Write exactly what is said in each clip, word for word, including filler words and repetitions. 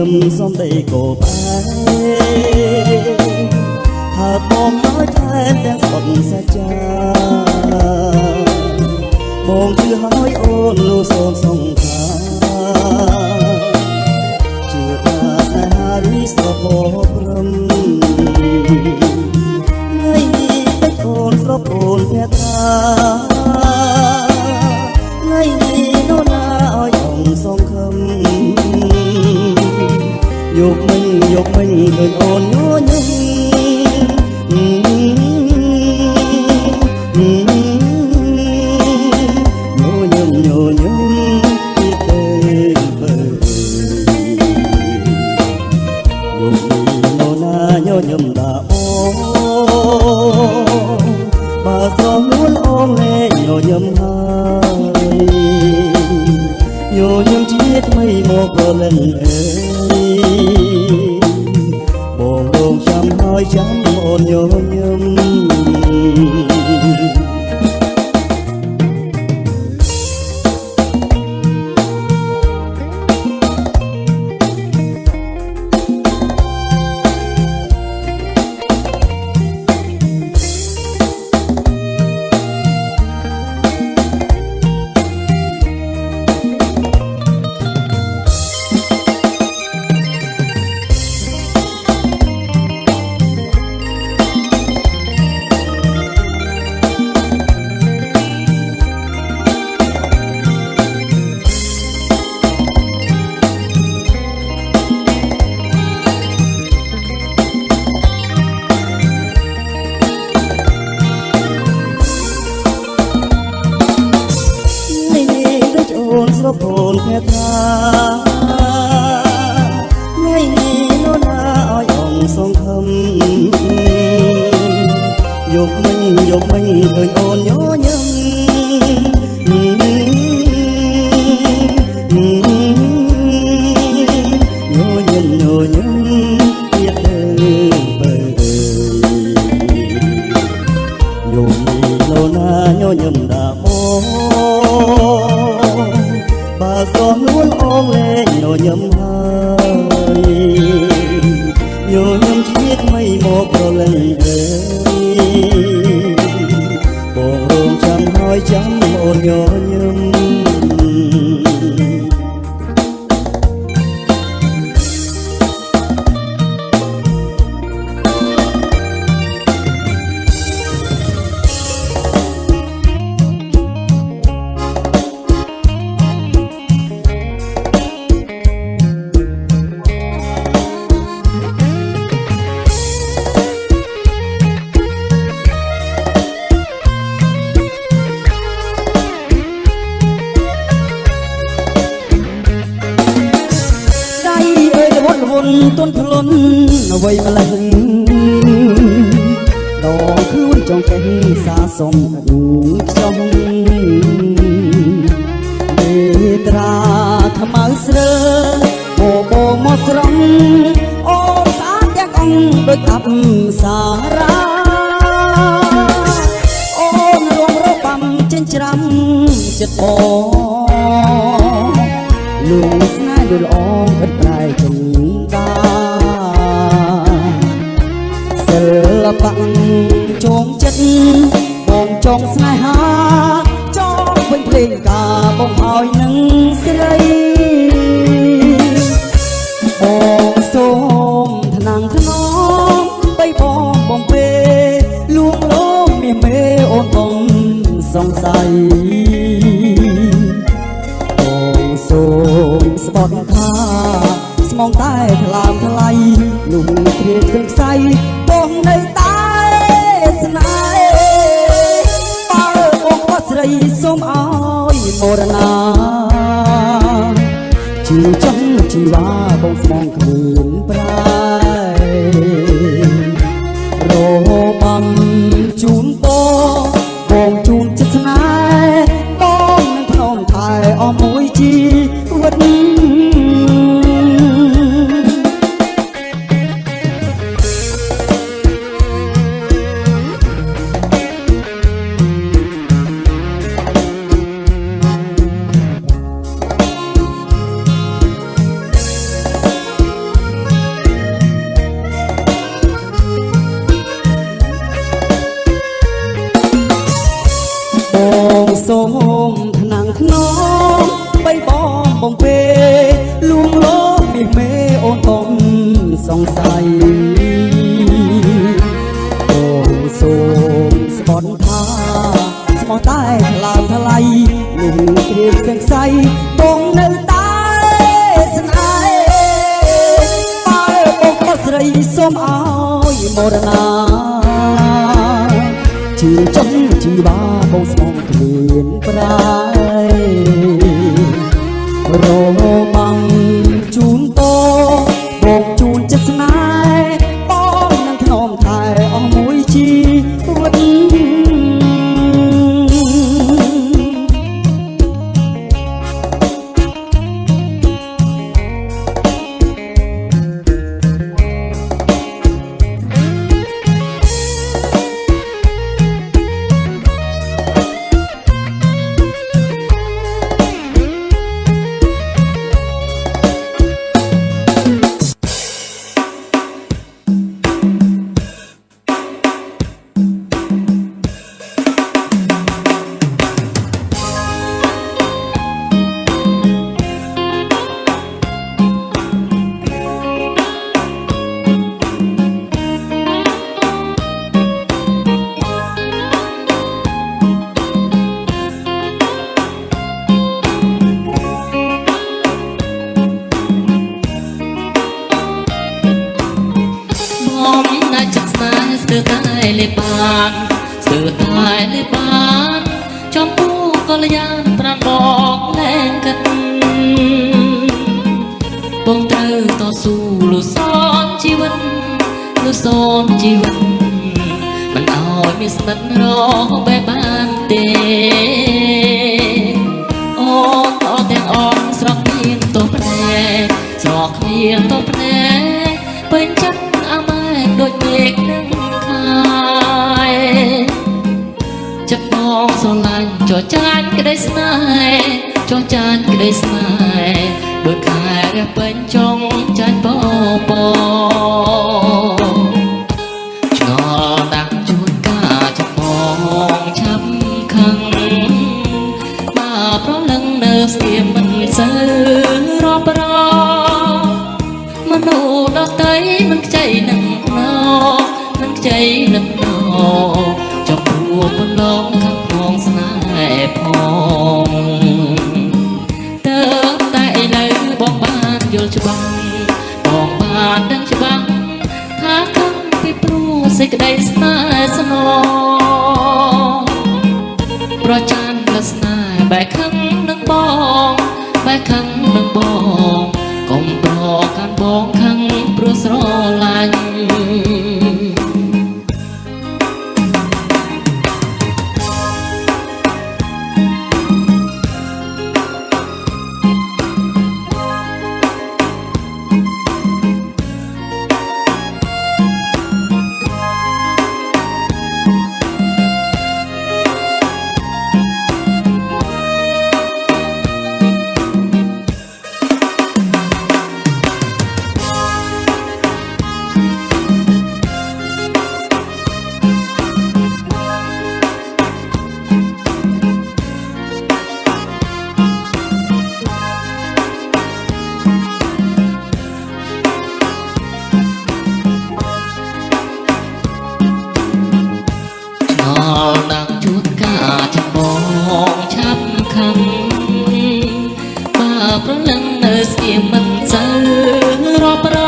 มส้มได้โกบถ้าปองน้อยแทนแต่สดสะจามองชื่อหอยโอนลูโซมส่งขาชื่อตาสหาริสโพพรมไม่มีเป็นโอนสโอนแค่ตาไม่มีโนนาอ้อยอ่องส่งคำยกมันยกมันเกินโอนโยนยยมดาโอบาสองล้วนอมเล่โยยมหายโยยมชีวิตไม่โมกเล่นเอ๋ยบ่งโด่งช้ำหายช้ำโอนโยยมสโพนแค่ตาไม่มีโนนาอ้อยอ่องส่งคำยกมันยกมันเคยโอนโยยมโยยมโยยมเพียเดินไปโยมีโนนาโยยมดาโอบาสองล้วนอมเล่โยยมหายโยยมชีวิตไม่โมกเพราะเล่นเอ๋ยบ่งโรงช้ำหายช้ำโอนโยยมต้นพลนเอาไว้มาลังดอกคืนจองแก่สาสมดูจองเมตราธรรมเสรโบโบมอสรองโอสาแยกองโดยตับสาราโอนรวมรบัมเจนจรำจัดโบลุงสนายดูลองเป็นปลายจงศิลปะจงจัดมองจงสนายหาจองเป็นเพลงกาบงหอยหนึ่งเสยบองโสมทนังทนอมไปบองบองเปลวงโลมเมียเมโอนบองสองใสบองโสมสปอดท่ามองใต้ทลามทลายลุงเพียรสึกใสบองในใต้สนายปาบองวัสรีสมอ้อยโมรณาชีจังชีวาบองมองคืนปลายโรบังจูนโตบองจูนจัสนายบองนั่งพนมไทยอ้อมมวยจีวัดរីសូមឲ្យមរណាជីចុងជីបាបងស្មងគ្មានប្រាយរបាំងជូនតបងជូនចិត្តស្នេហ៍បងនឹងធ្នមថែអស់មួយជីវិតស្ទើរតែលេបានស្ទើរតែលេបានចំពោះកល្យានប្រាំបងលែងកិនបងត្រូវតស៊ូលុសនជីវិតលុសនជីវិតមិនឲ្យមានស្និទ្ធរបែបបានទេអូនតទាំងអងស្រកមានតោភ្នែកស្រកមានតោភ្នែកពេញចិត្តអាម៉ែដូចមេឃនឹងចិត្តបងស្រឡាញ់ចោចាញ់ក្តីស្នេហ៍ចោចាញ់ក្តីស្នេហ៍ដូចខែរះពេញចុងចាញ់បបឆ្ងល់ដាក់ជួនកាចំបងឆាប់ខឹងបើប្រលឹងនៅស្គៀមមិនសូវរាប់រមនុស្សដទៃមិនខ្ចីនឹងណោមិនខ្ចីនឹងណោចំពោះបន្លងខាងផងស្នេហ៍ផងតើតែឥឡូវបងបានយល់ច្បាស់បងបានដឹងច្បាស់ថាខឹងពីព្រោះសេចក្តីស្នេហ៍ស្នងប្រចានលស្នេហ៍បែកខឹងនឹងបងបែកខឹងនឹងបងកុំប្រកាន់បងខឹងព្រោះស្រឡាញ់ដាក់ជួនកាចំបងឆាប់ខឹងបើប្រលឹងនៅស្គៀមមិនសូវរាប់រ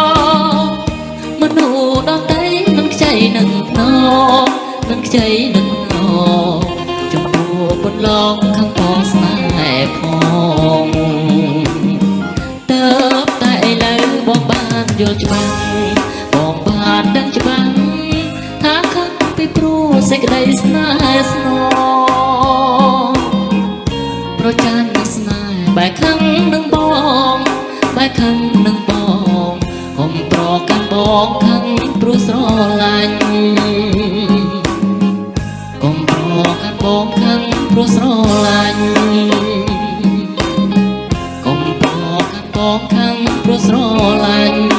មនុស្សដទៃមិនខ្ចីនឹងណោមិនខ្ចីនឹងណោចំពោះបន្លងខាងផងស្នេហ៍ផងតើតែឥឡូវបងបានយល់ច្បាស់បងបានដឹងច្បាស់ថាខឹងពីព្រោះសេចក្តីស្នេហ៍ស្នងប្រចានស្នេហ៍បែកខឹងនឹងបងបែកខឹងនឹងបងកុំប្រកាន់បងខឹងព្រោះស្រឡាញ់កុំប្រកាន់បងខឹងព្រោះស្រឡាញ់កុំប្រកាន់បងខឹងព្រោះស្រឡាញ់